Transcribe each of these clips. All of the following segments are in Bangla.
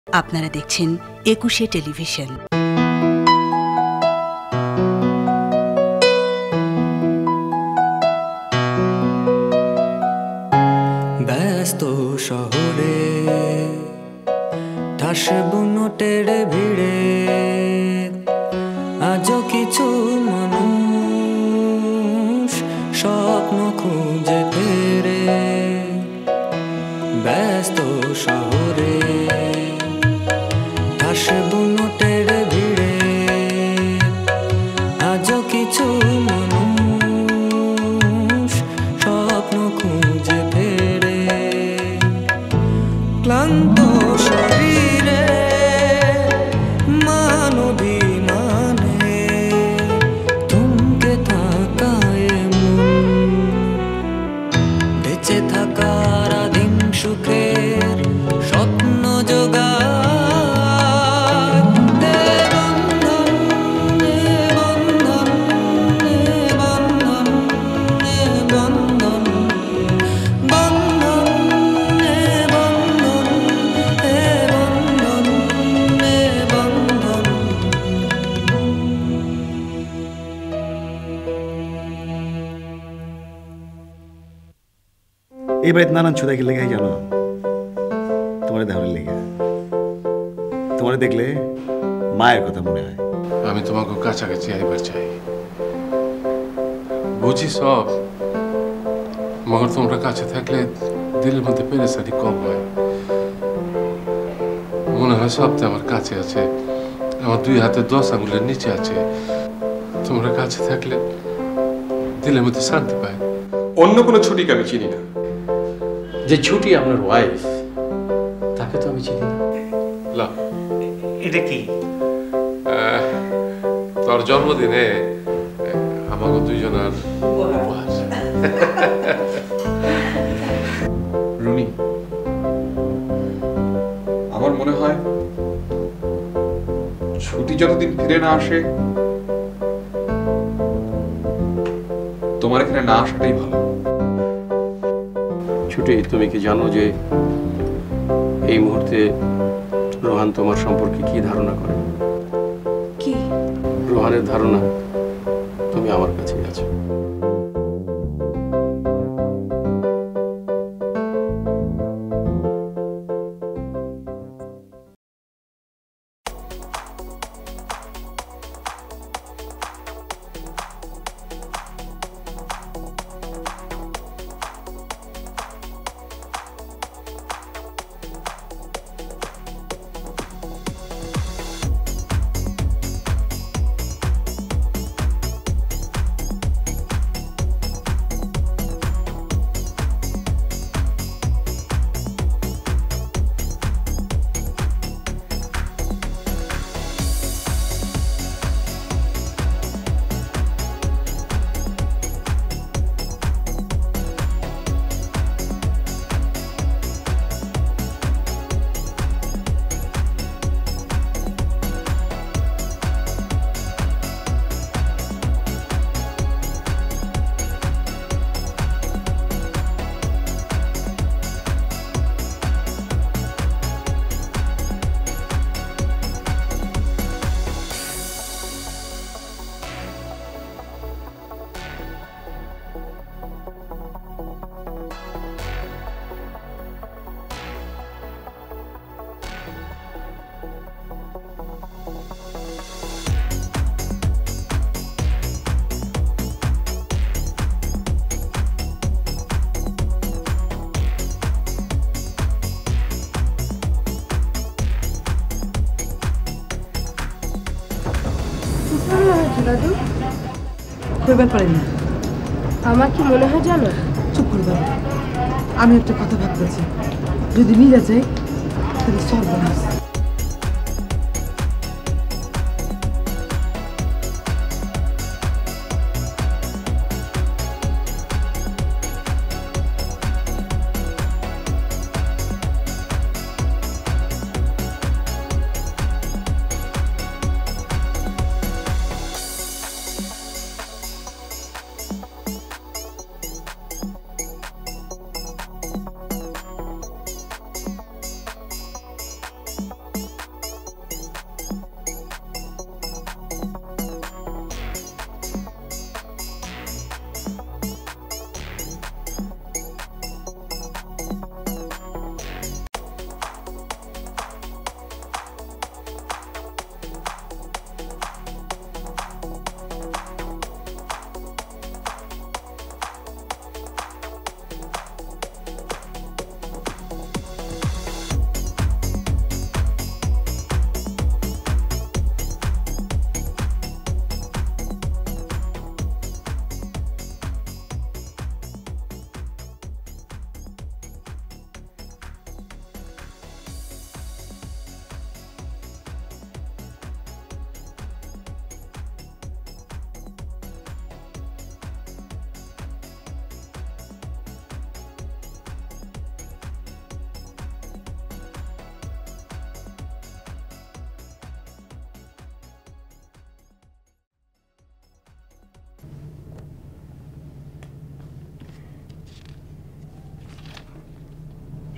আপনারা দেখছেন একুশে টেলিভিশন। ব্যস্ত শহরে ঠাস বুনোটের ভিড়ে আজও কিছু মানুষ স্বপ্ন খুঁজে ফেরে। ব্যস্ত শহরে ঠাস বুনোটের ভিড়ে আজও কিছু মানুষ স্বপ্ন খুঁজে ফেরে। ক্লান্ত শরীরে মানবিমানে থমকে থাকায় মন বেঁচে থাকার আদিম সুখের স্বপ্ন জোগায়। এই বাড়িতে নানান ছুদাকে লেগে জানো তোমার দেহরে লেগে তোমার দেখলে মায়ের কথা মনে হয়। আমি তোমাকে কাছাকাছি আইবার চাই, বুঝি সব, মগর তোমরা কাছে থাকলে দিলের মধ্যে পেরেশানি কম হয়। মনে হয় সবটা আমার কাছে আছে, আমার 2 হাতে 10 আঙুলের নিচে আছে। তোমরা কাছে থাকলে দিলের মধ্যে শান্তি পায়। অন্য কোনো ছুটিকে আমি চিনি না। যে ছুটি আপনার ওয়াইফ, তাকে তো আমি চিনি না। লা, এটা কি? তোর জন্মদিনে আমাকে দুইজনের উপহার। রুনি, আমার মনে হয় ছুটি যতদিন ফিরে না আসে তোমার এখানে না আসাটাই ভালো। ছুটি, তুমি কি জানো যে এই মুহূর্তে রোহান তোমার সম্পর্কে কি ধারণা করে? কি? রোহানের ধারণা তুমি আমার কাছে আছো। দাদু কইবার পারি না। আমার কি মনে হয় জানো? চুপ করে দাও, আমি একটা কথা ভাবতেছি, যদি মিলে যায় তাহলে সর্বনাশ।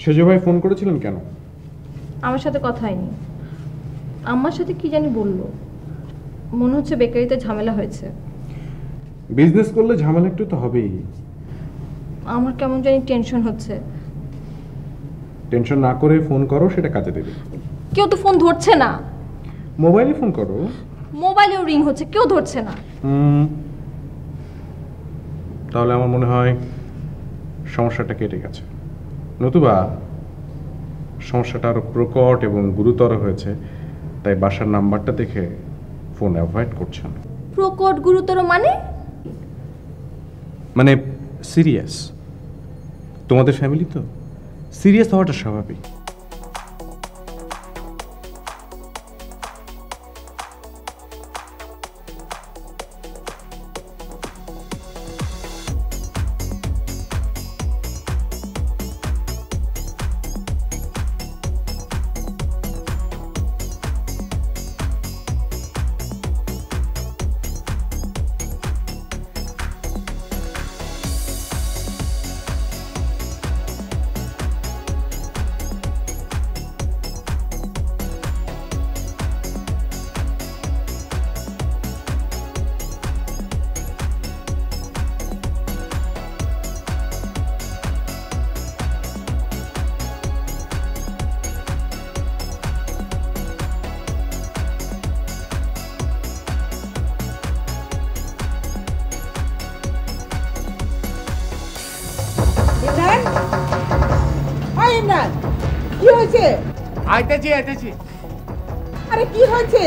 সেজ ভাই ফোন করেছিলেন কেন? আমার সাথে কথা হয়নি। আমার সাথে কি জানি বললো, মনে হচ্ছে বেকারিতে ঝামেলা হয়েছে। বিজনেস করলে ঝামেলা একটু তো হবেই। আমার কেমন জানি টেনশন হচ্ছে। টেনশন না করে ফোন করো, সেটা কাজে দেবে। কেউ তো ফোন ধরছে না। মোবাইলে ফোন করো। মোবাইলেও রিং হচ্ছে, কেউ ধরছে না। তাহলে আমার মনে হয় সমস্যাটা কেটে গেছে, নতুবা সমস্যাটা আরো প্রকট এবং গুরুতর হয়েছে। তাই বাসার নাম্বারটা দেখে ফোন অ্যাভয়েড করছেন। প্রকট গুরুতর মানে সিরিয়াস। তোমাদের ফ্যামিলি তো সিরিয়াস হওয়াটা স্বাভাবিক। কি হয়েছে? আইতেছি। আরে কি হয়েছে?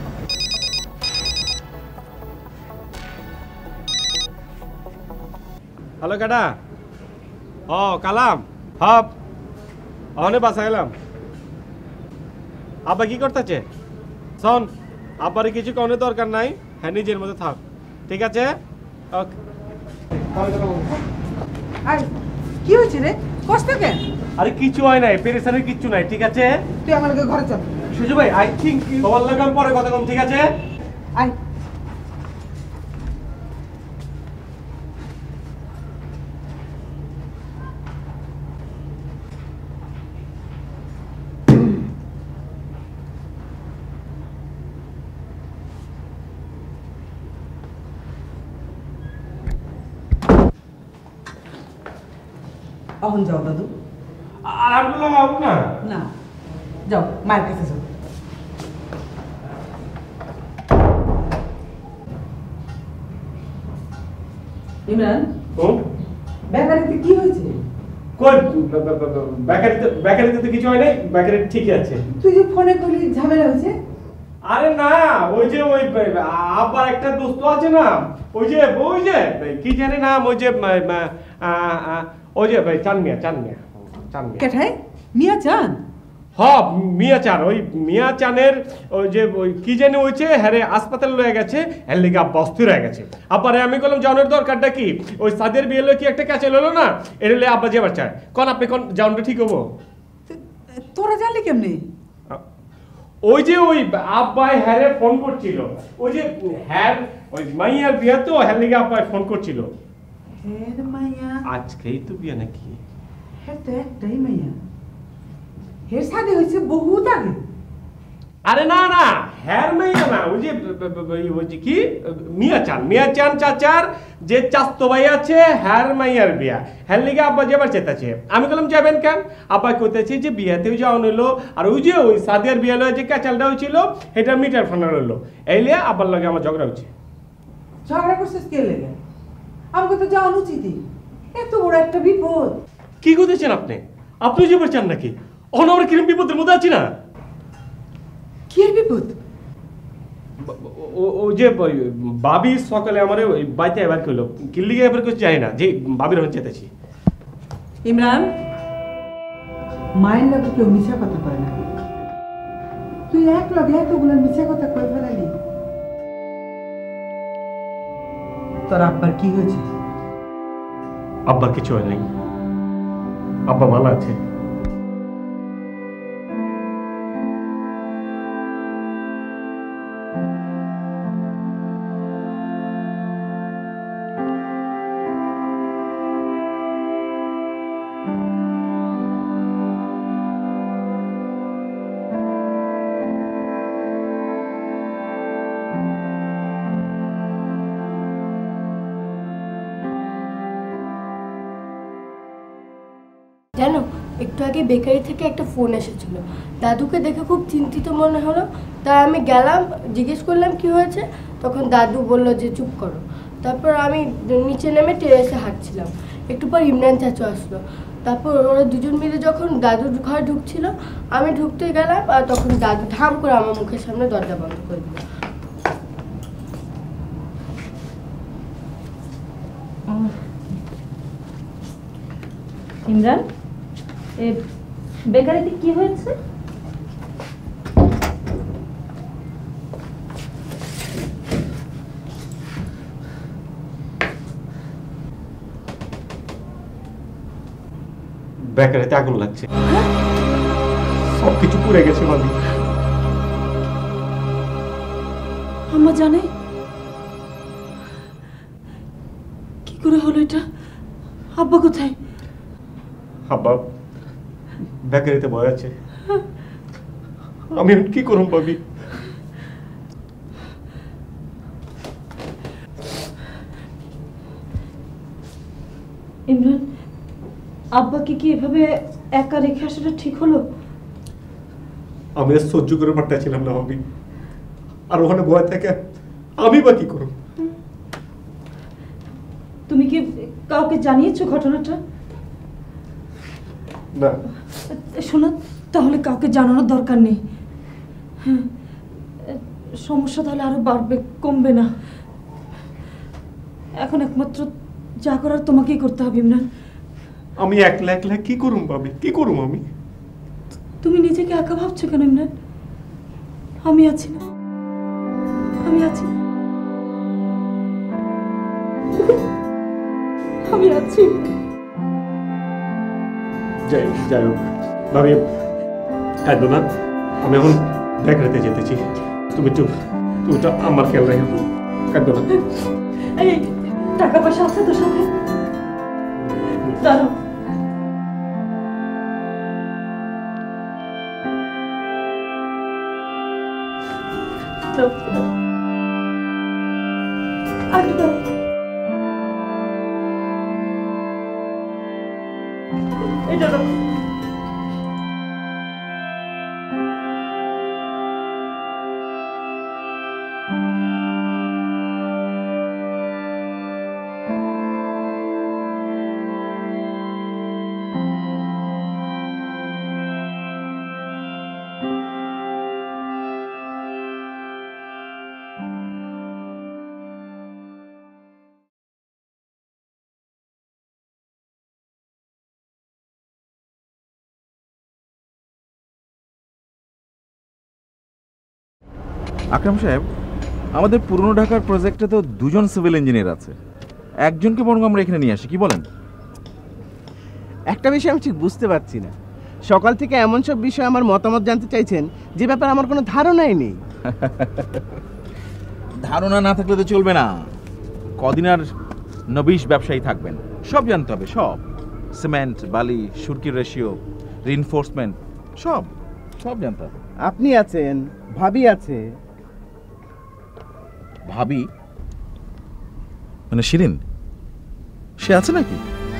হ্যালো কাটা। ও কালাম। হপ অনে বাসা এলাম। আব্বা কি করতেছে? শোন, আব্বার কিছু কোনো দরকার নাই, হ্যাঁ নিজের মধ্যে থাক, ঠিক আছে? ওকে। কি হয়েছে রে? কষ্ট কেন? আরে কিছু হয় নাই, পেরেশানির কিচ্ছু নাই, ঠিক আছে? তুই আমার ঘরে চল। সুজু ভাই, আই থিঙ্ক তোমার লাগাম পরে কথা কম, ঠিক আছে? আয়। অহন যাও দাদু। আর আপনি লাগাবো না? না, যাও মায়ের কাছে যাও। ইমরান, বেকারিতে কি হয়েছে? বেকারিতে তো কিছু হয় নাই, বেকারি ঠিকই আছে। তুই যে ফোনে করলি ঝামেলা হয়েছে? আরে না, ওই যে ওই আব্বার একটা দোস্ত আছে না, ওই যে কি জানি নাম, ওই যে ভাই চান মিয়া। কেঠাই মিয়া চান? হ্যাঁ মিয়া চান, ওই মিয়া চানের ওই যে ওই কি জানি হয়েছে, হ্যারে হাসপাতালে লয়ে গেছে, এর লিগে আব্বা অস্থির হয়ে গেছে। আব্বারে আমি বললাম জানোর দরকারটা কি, ওই সাদের বিয়ে কি একটা ক্যাচেল হলো না, এর লিগে আব্বা যাবার চায়। কোন আপনি কোন জাউনটা ঠিক হবো? তোরা জানলি কেমনে? ওই যে ওই আব্বাই হ্যারে ফোন করছিল, ওই যে হ্যার ওই মাইয়ার বিয়ে তো, হ্যার লিগে আব্বাই ফোন করছিল। হ্যাঁ মাইয়া আজকেই তো বিয়ে নাকি? হ্যাঁ তো একটাই মাইয়া, হের সাথে হয়েছে বহুত আগে। আরে না না, হ্যার মাইয়া না, ওই যে কি মিয়া চান চাচার যে চাস্তো ভাই আছে, হ্যার মাইয়ার বিয়া, হ্যার লিগে আব্বা যাবার চেতাছে। আমি বললাম যাবেন কেন? আব্বা কইতেছে যে বিয়াতেও যাওয়া হইলো, আর ওই যে ওই সাদিয়ার বিয়া লয়ে যে ক্যাচালটা হয়েছিল, এটা মিটার ফান্ডার হইলো, এই লিয়ে আব্বার লগে আমার ঝগড়া হচ্ছে। ঝগড়া করছিস কে লেগে? আমাকে তো যাওয়া উচিতই, এত বড় একটা বিপদ। কি করতেছেন আপনি? আপনি যাবার চান নাকি? অন আমরা কিরম বিপদের মধ্যে আছি না? কি এর বিপদ? ও যে বাবি সকালে আমার ওই বাইতে এবার কইলো, কিল্লিগে এবার কিছু জানি না, যে বাবির হন চেতেছি। ইমরান, মায়ের লগে কেউ মিছা কথা কয় না, তুই এক লগে এতগুলো মিছা কথা কয়ে ফেলালি। তোর আব্বার কি হয়েছে? আব্বার কিছু হয় নাই, আব্বা ভালো আছে। জানো, একটু আগে বেকারি থেকে একটা ফোন এসেছিল, দাদুকে দেখে খুব চিন্তিত মনে হলো, তাই আমি গেলাম, জিজ্ঞেস করলাম কি হয়েছে। তখন দাদু বললো যে চুপ করো। তারপর আমি নিচে নেমে টেরেসে হাঁটছিলাম, একটু পর ইমরান চাচু আসলো। তারপর ওরা দুজন মিলে যখন দাদুর ঘরে ঢুকছিল, আমি ঢুকতে গেলাম, আর তখন দাদু ধাম করে আমার মুখের সামনে দরজা বন্ধ করে দিল। ইমরান, বেকারিতে কি হয়েছে? বেকারিতে আগুন লাগছে, সবকিছু পুড়ে গেছে। ভাবি আম্মা জানে কি করে হলো এটা? আব্বা কোথায়? আব্বা বেকারিতে বয়ে আছে, আমি কি করব ভাবি? ইমরান, আব্বাকে কি এভাবে একা রেখে আসাটা ঠিক হলো? আমি আর সহ্য করে পারতেছিলাম না ভাবি, আর ওখানে বয়ে থেকে আমি বা কি করব? তুমি কি কাউকে জানিয়েছো ঘটনাটা? না। শোনো, তাহলে কাউকে জানানোর দরকার নেই। হ্যাঁ, সমস্যা তাহলে আরো বাড়বে, কমবে না। এখন একমাত্র যা করার তোমাকেই করতে হবে ইমরান। আমি একলা একলা কি করুম ভাবি, কি করুম আমি? তুমি নিজেকে একা ভাবছো কেন ইমরান? আমি আছি না, আমি আছি, আমি আছি। যাই হোক ভাবি, কাঁদো না, আমি এখন বেকারিতে যেতেছি। তুমি তো আমার খেয়াল রাখো, কাঁদো না। এই টাকা পয়সা আছে তোর সাথে? দাঁড়াও, এটা দাও। আকরাম সাহেব, আমাদের পুরনো ঢাকার প্রজেক্টে তো দুজন সিভিল ইঞ্জিনিয়ার আছে, একজনকে বরং আমরা এখানে নিয়ে আসি, কি বলেন? একটা বিষয় আমি ঠিক বুঝতে পারছি না, সকাল থেকে এমন সব বিষয়ে আমার মতামত জানতে চাইছেন যে ব্যাপারে আমার কোনো ধারণাই নেই। ধারণা না থাকলে তো চলবে না, কদিন আর নবিশ ব্যবসায়ী থাকবেন, সব জানতে হবে, সব সিমেন্ট, বালি, সুরকির রেশিও, রিইনফোর্সমেন্ট, সব সব জানতে হবে। আপনি আছেন, ভাবি আছে। ভাবি মানে শিরিন, সে আছে নাকি?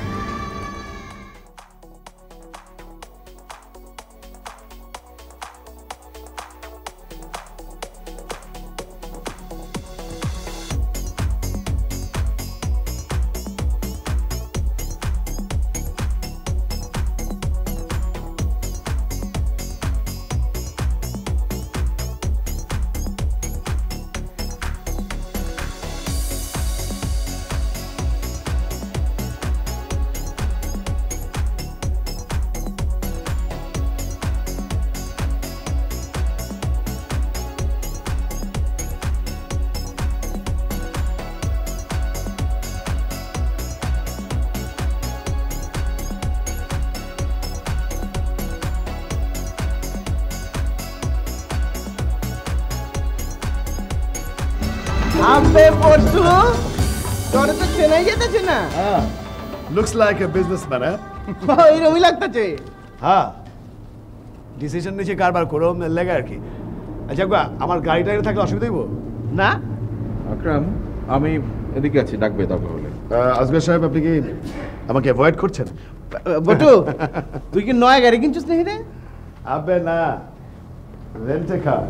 আবে পড়ছু তোরে তো চেনাই যেতেছে না। Looks like a businessman. এইরকমই লাগতেছে। হ্যাঁ, ডিসিশন নিচে কারবার করো লেগে আর কি। আচ্ছা আমার গাড়িটা থাকলে অসুবিধা হইব না? আকরাম, আমি এদিকে আছি, ডাকবে দরকার হলে। আজগর সাহেব, আপনি কি আমাকে অ্যাভয়েড করছেন? বটু তুই কি নয়া গাড়ি কিনছিস নাকি রে? আবে না, রেন্টে কার।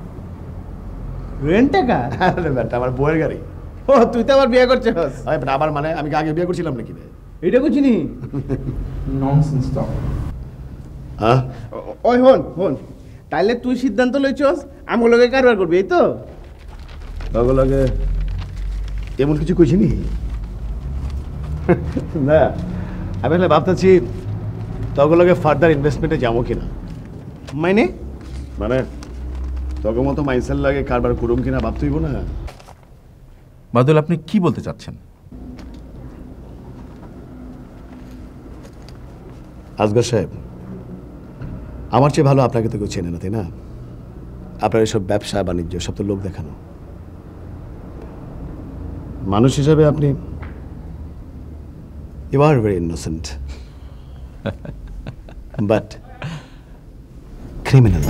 রেন্টে কার? আরে বেটা, আমার বউয়ের গাড়ি। ও তুই তো আবার বিয়ে করছিস? আরে বেটা, আবার মানে আমি কি আগে বিয়ে করছিলাম নাকি রে? এটা বুঝিনি। Nonsense talk. হ্যাঁ ওই হন তাইলে তুই সিদ্ধান্ত লইছস আমার লগে কারবার করবি, এই তো? তখন লাগে এমন কিছু কইছিনি না, আমি আসলে ভাবতেছি তখন লাগে ফার্দার ইনভেস্টমেন্টে যাবো কিনা। মানে তখন মতো মাইন্ডসেট লাগে কারবার করুম কিনা ভাবতে হইব না। বাদল, আপনি কি বলতে চাচ্ছেন? আসগর সাহেব, আমার চেয়ে ভালো আপনাকে তো কেউ চেনে না, তাই না? আপনার এসব ব্যবসা বাণিজ্য সব তো লোক দেখানো। মানুষ হিসাবে আপনি you are very innocent but criminal.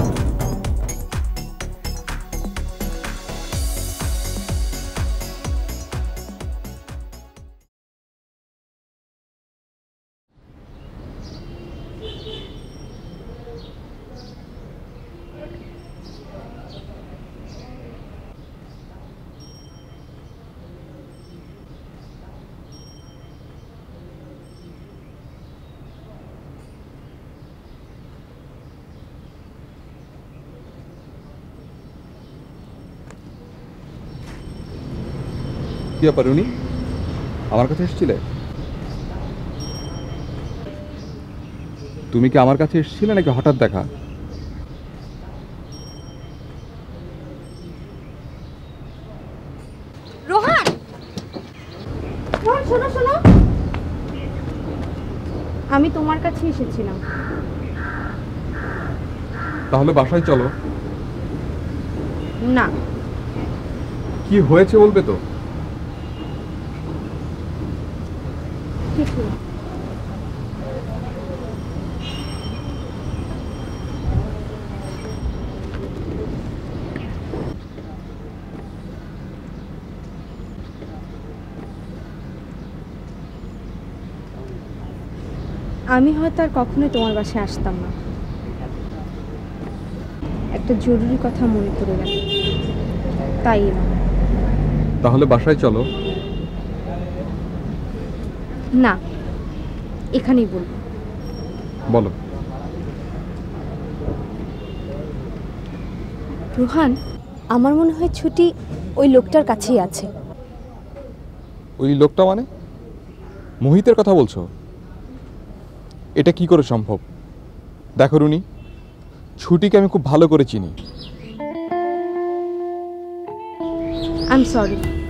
কি ব্যাপার উনি আমার কাছে এসেছিলে? তুমি কি আমার কাছে এসেছিলে নাকি হঠাৎ দেখা? রোহান, রোহান শোনো শোনো, আমি তোমার কাছে এসেছিলাম। তাহলে বাসায় চলো। না। কি হয়েছে বলবে তো? কিছু না। আমি হয়তো আর কখনোই তোমার বাসায় আসতাম না। একটা জরুরি কথা মনে পড়ে গেল, তাই এলাম। তাহলে বাসায় চলো। না, এখানেই বলবো। বলো। রোহান, আমার মনে হয় ছুটি ওই লোকটার কাছেই আছে। ওই লোকটা মানে? মোহিতের কথা বলছো? এটা কি করে সম্ভব? দেখো রুনি, ছুটিকে আমি খুব ভালো করে চিনি। I am sorry.